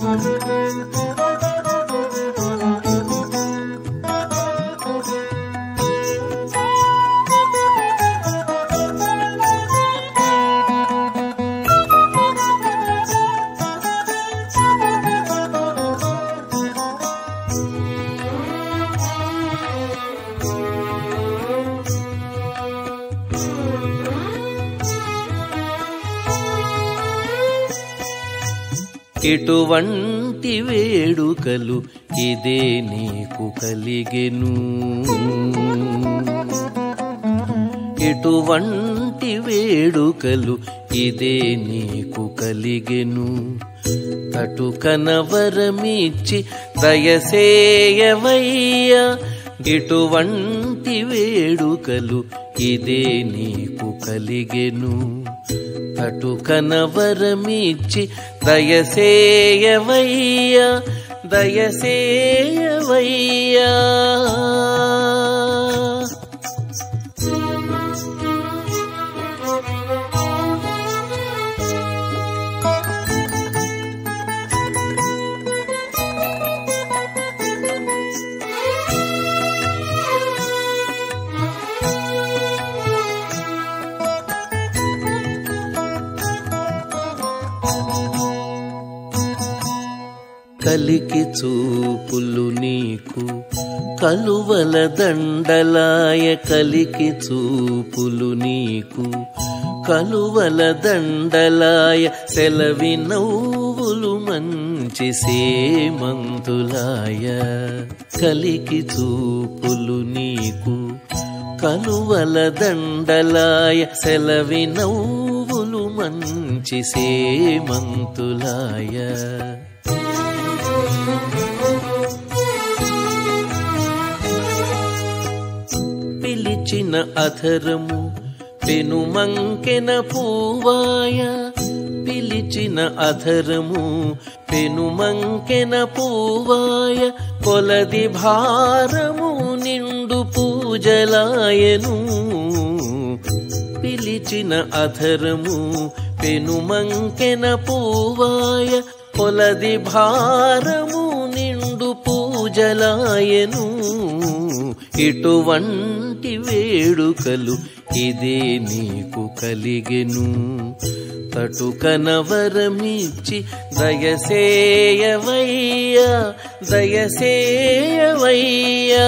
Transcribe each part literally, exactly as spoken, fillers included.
ఎటువంటి వేడుకలు ఇదే నీకు కలిగెను, ఎటువంటి వేడుకలు ఇదే నీకు కలిగెను. కటు కనవరమిచ్చి దయసేయవయ్యా, ఎటువంటి వేడుకలు ఇదే నీకు కలిగెను. అటు కనవరమిచ్చి దయసేయవయ్యా, దయసేయవయ్యా. కలికి చూపులు నీకు కలువల దండలాయ, కలికి చూపులు నీకు కలువల దండలాయ. సెలవి నవ్వులు మంచి సేమంతులాయ, కలికి చూపులు నీకు కలువల దండలాయ. సెలవి నవ్వులు మంచి సేమంతులాయ. పిలిచిన అధరము పెనుమంకెన పూవాయ, పిలిచిన అధరము పెనుమంకెన పూవాయ. కొలది భారము నిండు పూజలాయను, పిలిచిన అధరము పెనుమంకెన పూవాయ. కొలది భారము నిండు పూజలాయను. ఎటువంటి వేడుకలు ఇదే నీకు కలిగెను. తటు కనవరమిచ్చి దయసేయవయ్యా, దయసేయవయ్యా.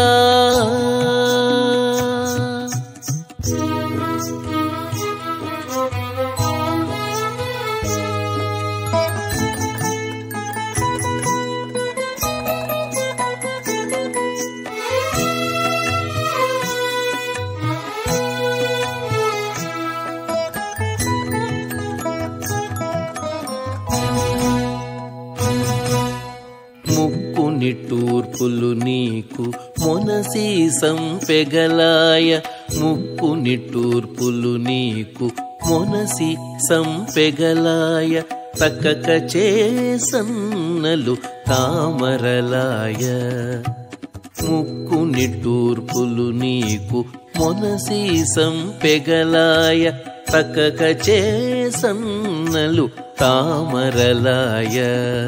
ముక్కు నిట్టూర్పులు నీకు మొనసి సంపెగలాయ, ముక్కు నిట్టూర్పులు నీకు మొనసి సంపెగలాయ. తక్కక చేసన్నలు తామరలాయ, ముక్కు నిట్టూర్పులు నీకు మొనసి సంపెగలాయ. తక్కక చేసన్నలు తామరలాయ.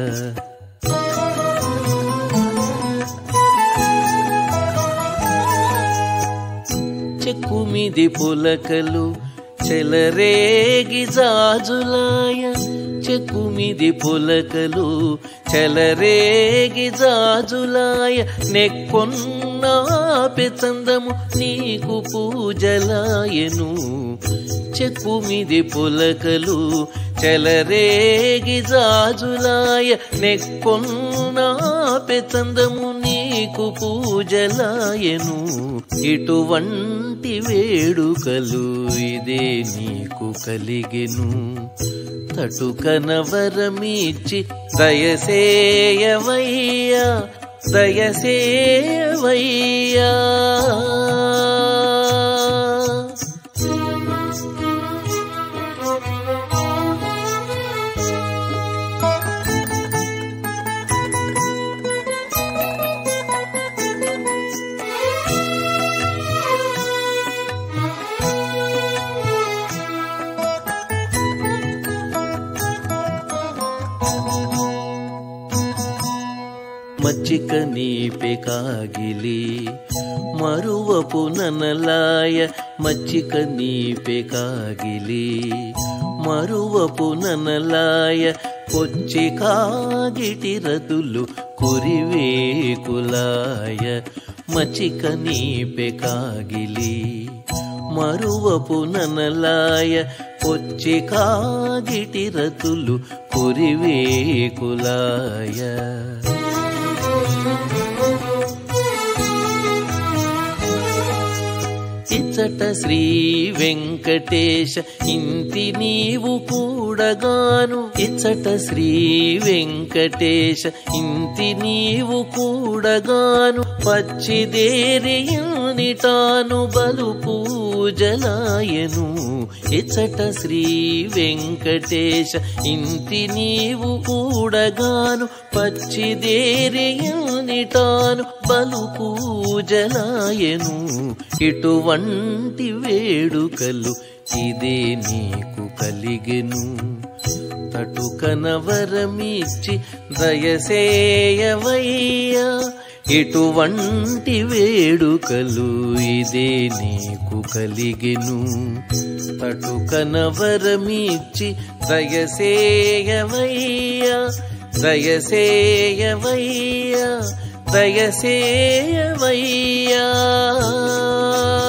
చెక్కుమిది పులకలు చెలరేగి జాజులాయ, చెక్కుమిది పులకలు చెలరేగి జాజులాయ. నెక్కొన్నా పెచందము నీకు పూజలాయను, చెక్కుమిది పులకలు చెలరేగి జాజులాయ. నెక్కొన్నా పెచందము నీకు పూజలాయను. ఇటువంటి వేడుకలు ఇదే నీకు కలిగెను. తటు కనవరమిచ్చి దయసేయవయ్యా, దయసేయవయ్యా. మచ్చిక నీపే కాగిలి మరువపు ననలాయ మచ్చిక నీపే కాగిలి మరువపు ననలాయ కొచ్చి కాగిటి రతులు కురివేకులాయ మచ్చిక నీపే కాగిలి మరువపు ననలాయ కొచ్చి కాగిటి రతులు కురివేకులాయ ఇచ్చట శ్రీ వెంకటేశ ఇంతి నీవు కూడగాను ఇచ్చట శ్రీ వెంకటేశ ఇంతి నీవు కూడగాను పచ్చిదేరియునిటాను బలు పూజలాయను ఇచ్చట శ్రీ వెంకటేశ ఇంతి నీవు కూడగాను పచ్చిదేరియునిటాను బలు పూజలాయను ఇటువంటి వేడుకలు ఇదే నీకు కలిగెను తటుకనవరమిచ్చి దయసేయవయ్యా ఇటువంటి వేడుకలు ఇదే నీకు కలిగెను తటుకనవరమిచ్చి దయసేయవయ్యా దయసేయవయ్యా దయసేయవయ్యా